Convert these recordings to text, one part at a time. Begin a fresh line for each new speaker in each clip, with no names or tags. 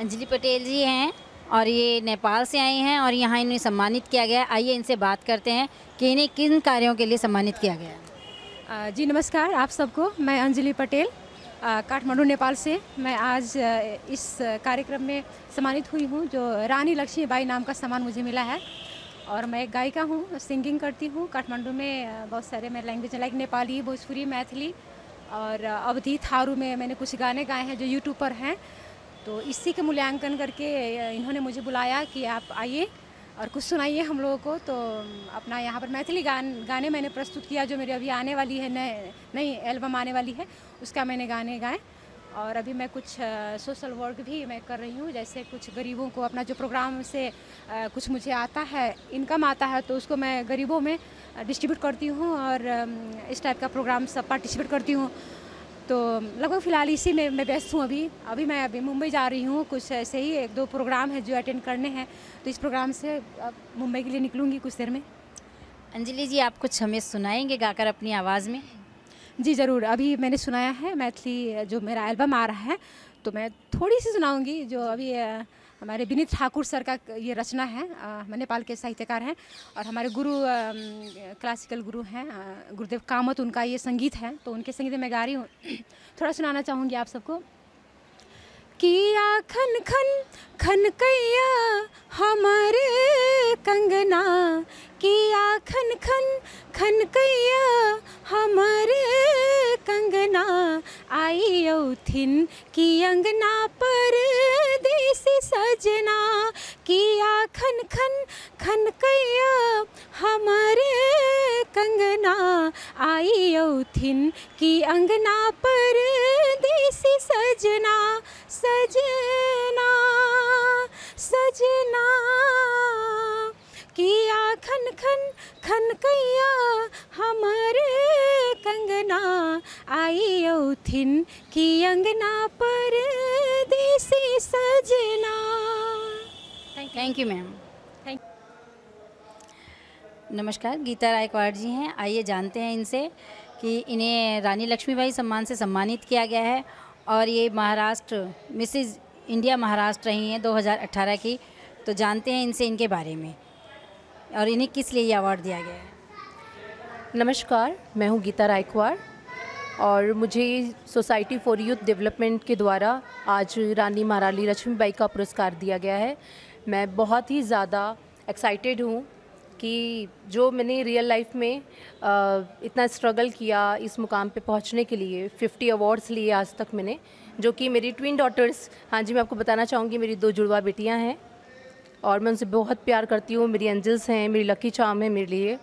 अंजलि पटेल जी हैं और ये नेपाल से आई हैं और यहाँ इन्हें सम्मानित किया गया है। आइए इनसे बात करते हैं कि इन्हें किन कार्यों के लिए सम्मानित किया गया है।
जी नमस्कार आप सबको। मैं अंजलि पटेल काठमांडू नेपाल से। मैं आज इस कार्यक्रम में सम्मानित हुई हूँ जो रानी लक्ष्मीबाई नाम का सम्मान मुझे मिला है। और मैं एक गायिका हूँ, सिंगिंग करती हूँ। काठमांडू में बहुत सारे मैं लैंग्वेज लाइक नेपाली, भोजपुरी, मैथिली और अवधी, थारू में मैंने कुछ गाने गाए हैं जो यूट्यूब पर हैं। तो इसी के मूल्यांकन करके इन्होंने मुझे बुलाया कि आप आइए और कुछ सुनाइए हम लोगों को। तो अपना यहाँ पर मैथिली गाने मैंने प्रस्तुत किया जो मेरी अभी आने वाली है, नई एल्बम आने वाली है, उसका मैंने गाने गाए। और अभी मैं कुछ सोशल वर्क भी मैं कर रही हूँ, जैसे कुछ गरीबों को अपना जो प्रोग्राम से कुछ मुझे आता है, इनकम आता है, तो उसको मैं गरीबों में डिस्ट्रीब्यूट करती हूँ और इस टाइप का प्रोग्राम सब पार्टिसिपेट करती हूँ। तो लगभग फ़िलहाल इसी में मैं व्यस्त हूँ। अभी मैं मुंबई जा रही हूँ, कुछ ऐसे ही 1-2 प्रोग्राम है जो अटेंड करने हैं, तो इस प्रोग्राम से अब मुंबई के लिए निकलूँगी कुछ देर में।
अंजलि जी, आप कुछ हमें सुनाएंगे गाकर अपनी आवाज़ में?
जी ज़रूर। अभी मैंने सुनाया है मैथिली, जो मेरा एल्बम आ रहा है, तो मैं थोड़ी सी सुनाऊंगी जो अभी हमारे विनीत ठाकुर सर का ये रचना है। नेपाल के साहित्यकार हैं और हमारे गुरु क्लासिकल गुरु हैं गुरुदेव कामत, उनका ये संगीत है, तो उनके संगीत में मैं गा रही हूँ। थोड़ा सुनाना चाहूँगी आप सबको। किया खन खन खन कैया हमारे कंगना, किया खन खन खन कैया हमारे कंगना, आई औथिन की अंगना पर देसी सजना, किया खन खन खन कैया हमारे कंगना, आई औथिन की अंगना पर देसी सजना, सजना सजना, किया खन खन खन कैया हमारे कंगना, आई औथिन की अंगना पर देसी सजना।
Thank you ma'am. नमस्कार, गीता रायकवाड़ जी हैं। आइए जानते हैं इनसे कि इन्हें रानी लक्ष्मीबाई सम्मान से सम्मानित किया गया है और ये महाराष्ट्र मिसेज इंडिया महाराष्ट्र रही हैं 2018 की। तो जानते हैं इनसे इनके बारे में और इन्हें किस लिए ये अवार्ड दिया गया है।
नमस्कार, मैं हूँ गीता रायकवाड़ और मुझे सोसाइटी फॉर यूथ डेवलपमेंट के द्वारा आज रानी महारानी लक्ष्मीबाई का पुरस्कार दिया गया है। मैं बहुत ही ज़्यादा एक्साइटेड हूँ कि जो मैंने रियल लाइफ में इतना स्ट्रगल किया इस मुकाम पे पहुंचने के लिए, 50 अवार्ड्स लिए आज तक मैंने, जो कि मेरी ट्विन डॉटर्स, हाँ जी मैं आपको बताना चाहूँगी, मेरी 2 जुड़वा बेटियां हैं और मैं उनसे बहुत प्यार करती हूँ। मेरी एंजल्स हैं, मेरी लकी चार्म है मेरे लिए।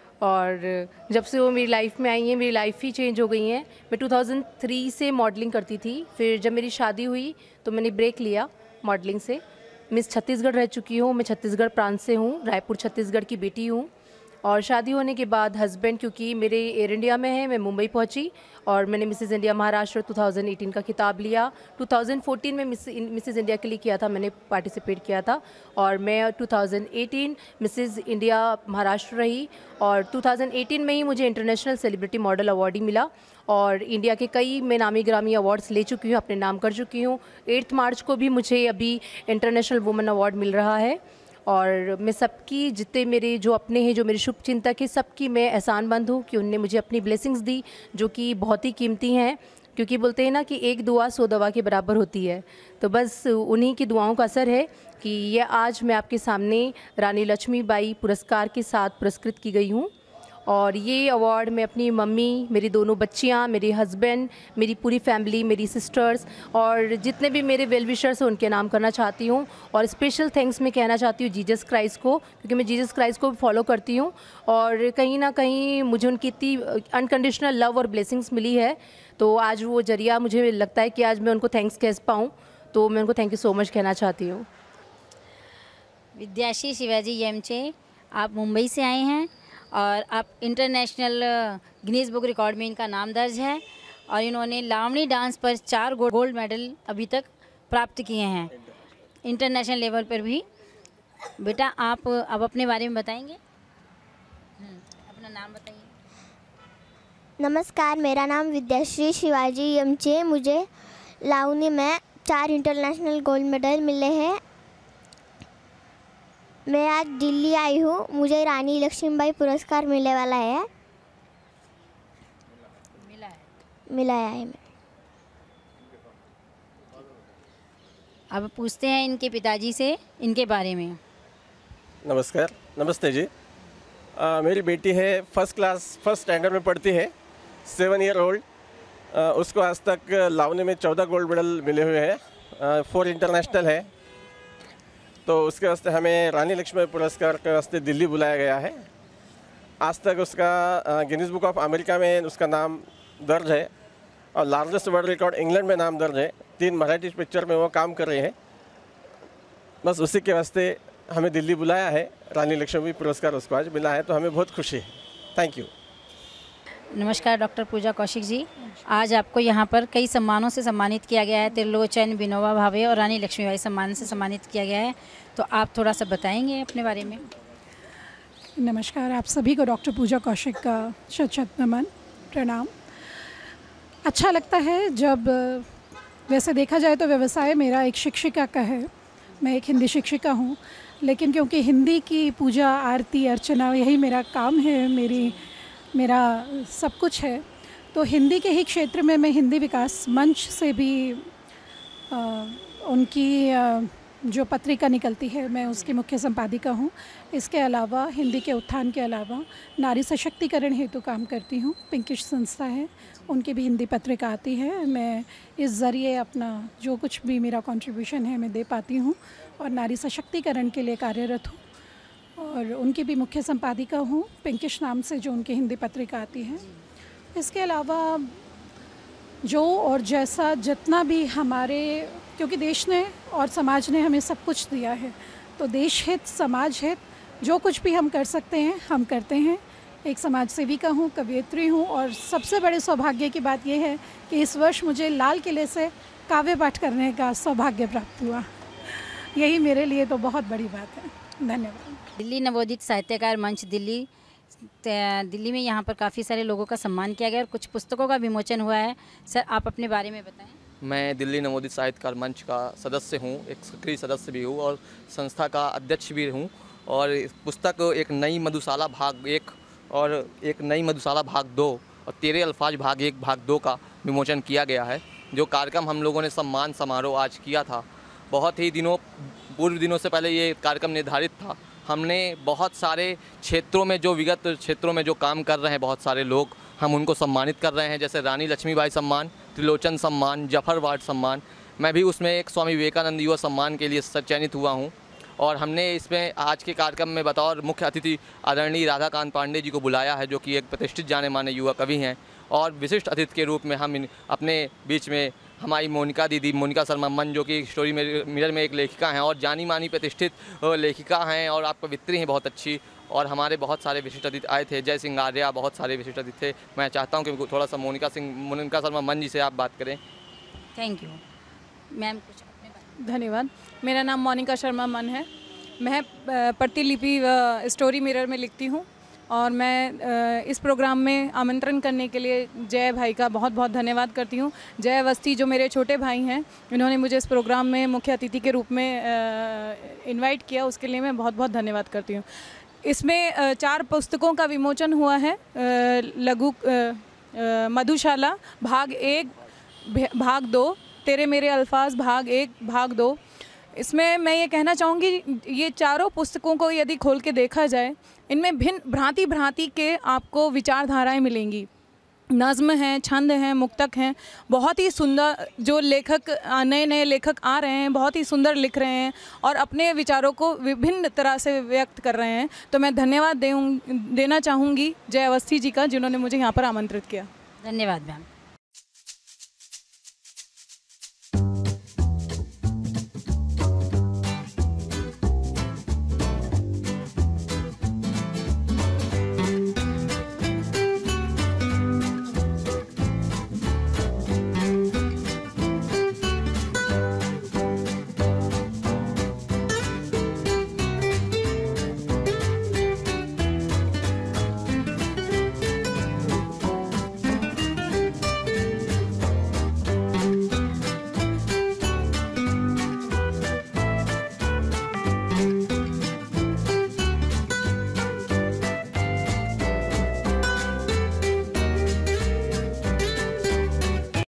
और जब से वो मेरी लाइफ में आई हैं, मेरी लाइफ ही चेंज हो गई है। मैं 2003 से मॉडलिंग करती थी, फिर जब मेरी शादी हुई तो मैंने ब्रेक लिया मॉडलिंग से। मिस छत्तीसगढ़ रह चुकी हूँ, मैं छत्तीसगढ़ प्रांत से हूँ, रायपुर छत्तीसगढ़ की बेटी हूँ। और शादी होने के बाद हस्बैंड, क्योंकि मेरे एयर इंडिया में है, मैं मुंबई पहुंची और मैंने मिसेज़ इंडिया महाराष्ट्र 2018 का खिताब लिया। 2014 में मिसेज़ इंडिया के लिए किया था, मैंने पार्टिसिपेट किया था और मैं 2018 मिसेज़ इंडिया महाराष्ट्र रही और 2018 में ही मुझे इंटरनेशनल सेलिब्रिटी मॉडल अवार्ड ही मिला। और इंडिया के कई मैं नामी ग्रामी अवार्ड्स ले चुकी हूँ, अपने नाम कर चुकी हूँ। 8 मार्च को भी मुझे अभी इंटरनेशनल वुमेन अवार्ड मिल रहा है। और मैं सबकी, जितने मेरे जो अपने हैं, जो मेरे शुभ चिंतक हैं, सबकी मैं एहसानमंद हूँ कि उनने मुझे अपनी ब्लेसिंग्स दी, जो कि बहुत ही कीमती हैं। क्योंकि बोलते हैं ना कि एक दुआ 100 दवा के बराबर होती है। तो बस उन्हीं की दुआओं का असर है कि ये आज मैं आपके सामने रानी लक्ष्मीबाई पुरस्कार के साथ पुरस्कृत की गई हूँ। और ये अवार्ड मैं अपनी मम्मी, मेरी दोनों बच्चियाँ, मेरे हस्बैंड, मेरी पूरी फैमिली, मेरी सिस्टर्स और जितने भी मेरे वेल विशर्स हैं उनके नाम करना चाहती हूँ। और स्पेशल थैंक्स मैं कहना चाहती हूँ जीसस क्राइस्ट को, क्योंकि मैं जीसस क्राइस्ट को फॉलो करती हूँ और कहीं ना कहीं मुझे उनकी इतनी अनकंडीशनल लव और ब्लेसिंग्स मिली है। तो आज वो जरिया मुझे लगता है कि आज मैं उनको थैंक्स कह पाऊँ, तो मैं उनको थैंक यू सो मच कहना चाहती हूँ।
विद्याश्री शिवाजी येमचे, आप मुंबई से आए हैं और आप इंटरनेशनल गिनीज बुक रिकॉर्ड में इनका नाम दर्ज है और इन्होंने लावणी डांस पर 4 गोल्ड मेडल अभी तक प्राप्त किए हैं, इंटरनेशनल लेवल पर भी। बेटा, आप अब अपने बारे में बताएंगे? अपना नाम बताइए।
नमस्कार, मेरा नाम विद्याश्री शिवाजी येमचे। मुझे लावनी में 4 इंटरनेशनल गोल्ड मेडल मिले हैं। मैं आज दिल्ली आई हूँ, मुझे रानी लक्ष्मीबाई पुरस्कार मिलने वाला है। मिला है।
अब पूछते हैं इनके पिताजी से इनके बारे में।
नमस्कार, नमस्ते जी। मेरी बेटी है फर्स्ट स्टैंडर्ड में पढ़ती है, 7 ईयर ओल्ड। उसको आज तक लावनी में 14 गोल्ड मेडल मिले हुए हैं, 4 इंटरनेशनल है। तो उसके वास्ते हमें रानी लक्ष्मीबाई पुरस्कार के वास्ते दिल्ली बुलाया गया है। आज तक उसका गिनीज बुक ऑफ अमेरिका में उसका नाम दर्ज है और लार्जेस्ट वर्ल्ड रिकॉर्ड इंग्लैंड में नाम दर्ज है। 3 मराठी पिक्चर में वो काम कर रहे हैं। बस उसी के वास्ते हमें दिल्ली बुलाया है। रानी लक्ष्मीबाई पुरस्कार उसको आज मिला है, तो हमें बहुत खुशी है। Thank you.
नमस्कार डॉक्टर पूजा कौशिक जी। आज आपको यहाँ पर कई सम्मानों से सम्मानित किया गया है। त्रिलोचन, विनोबा भावे और रानी लक्ष्मीबाई सम्मान से सम्मानित किया गया है, तो आप थोड़ा सा बताएंगे अपने बारे में।
नमस्कार, आप सभी को डॉक्टर पूजा कौशिक का शत नमन, प्रणाम। अच्छा लगता है जब, वैसे देखा जाए तो व्यवसाय मेरा एक शिक्षिका का है, मैं एक हिंदी शिक्षिका हूँ, लेकिन क्योंकि हिंदी की पूजा, आरती, अर्चना यही मेरा काम है, मेरा सब कुछ है, तो हिंदी के ही क्षेत्र में मैं हिंदी विकास मंच से भी उनकी जो पत्रिका निकलती है मैं उसकी मुख्य संपादिका हूँ। इसके अलावा हिंदी के उत्थान के अलावा नारी सशक्तिकरण हेतु काम करती हूँ। पिंकिश संस्था है, उनकी भी हिंदी पत्रिका आती है। मैं इस ज़रिए अपना जो कुछ भी मेरा कंट्रीब्यूशन है मैं दे पाती हूँ और नारी सशक्तिकरण के लिए कार्यरत हूँ और उनकी भी मुख्य संपादिका हूँ, पिंकिश नाम से जो उनकी हिंदी पत्रिका आती है। इसके अलावा जो और जैसा जितना भी हमारे, क्योंकि देश ने और समाज ने हमें सब कुछ दिया है, तो देश हित, समाज हित जो कुछ भी हम कर सकते हैं हम करते हैं। एक समाज सेविका हूँ, कवयित्री हूँ और सबसे बड़े सौभाग्य की बात यह है कि इस वर्ष मुझे लाल किले से काव्य पाठ करने का सौभाग्य प्राप्त हुआ। यही मेरे लिए तो बहुत बड़ी बात है। धन्यवाद।
दिल्ली नवोदित साहित्यकार मंच दिल्ली में यहाँ पर काफ़ी सारे लोगों का सम्मान किया गया और कुछ पुस्तकों का विमोचन हुआ है। सर, आप अपने बारे में बताएं।
मैं दिल्ली नवोदित साहित्यकार मंच का सदस्य हूँ, एक सक्रिय सदस्य भी हूँ और संस्था का अध्यक्ष भी हूँ। और पुस्तक एक नई मधुशाला भाग 1 और एक नई मधुशाला भाग 2 और 13 अल्फाज भाग 1 भाग 2 का विमोचन किया गया है। जो कार्यक्रम हम लोगों ने सम्मान समारोह आज किया था, बहुत ही पूर्व दिनों से पहले ये कार्यक्रम निर्धारित था। हमने बहुत सारे क्षेत्रों में, जो विगत क्षेत्रों में जो काम कर रहे हैं बहुत सारे लोग, हम उनको सम्मानित कर रहे हैं। जैसे रानी लक्ष्मीबाई सम्मान, त्रिलोचन सम्मान, जफर वार्ड सम्मान। मैं भी उसमें एक स्वामी विवेकानंद युवा सम्मान के लिए चयनित हुआ हूं। और हमने इसमें आज के कार्यक्रम में बतौर मुख्य अतिथि आदरणीय राधाकांत पांडे जी को बुलाया है, जो कि एक प्रतिष्ठित जाने माने युवा कवि हैं। और विशिष्ट अतिथि के रूप में हम अपने बीच में हमारी मोनिका दीदी, मोनिका शर्मा मन, जो कि स्टोरी मिरर में एक लेखिका हैं और जानी मानी प्रतिष्ठित लेखिका हैं और आप कवित्री हैं बहुत अच्छी। और हमारे बहुत सारे विशिष्ट अतिथि आए थे, जय सिंह आर्या, बहुत सारे विशिष्ट अतिथि थे। मैं चाहता हूं कि थोड़ा सा मोनिका शर्मा मन जी से आप बात करें।
Thank you ma'am. कुछ अपने बारे में।
धन्यवाद। मेरा नाम मोनिका शर्मा मन है। मैं प्रतिलिपि स्टोरी मिरर में लिखती हूँ और मैं इस प्रोग्राम में आमंत्रण करने के लिए जय भाई का बहुत बहुत धन्यवाद करती हूँ। जय अवस्थी जो मेरे छोटे भाई हैं, इन्होंने मुझे इस प्रोग्राम में मुख्य अतिथि के रूप में इनवाइट किया, उसके लिए मैं बहुत बहुत धन्यवाद करती हूँ। इसमें 4 पुस्तकों का विमोचन हुआ है। लघु मधुशाला भाग 1 भाग 2, तेरे मेरे अल्फाज भाग 1 भाग 2। इसमें मैं ये कहना चाहूँगी, ये चारों पुस्तकों को यदि खोल के देखा जाए, इनमें भिन्न भांति के आपको विचारधाराएं मिलेंगी। नज़्म हैं, छंद हैं, मुक्तक हैं। बहुत ही सुंदर जो लेखक, नए लेखक आ रहे हैं, बहुत ही सुंदर लिख रहे हैं और अपने विचारों को विभिन्न तरह से व्यक्त कर रहे हैं। तो मैं धन्यवाद देना चाहूँगी जय अवस्थी जी का, जिन्होंने मुझे यहाँ पर आमंत्रित किया।
धन्यवाद मैम।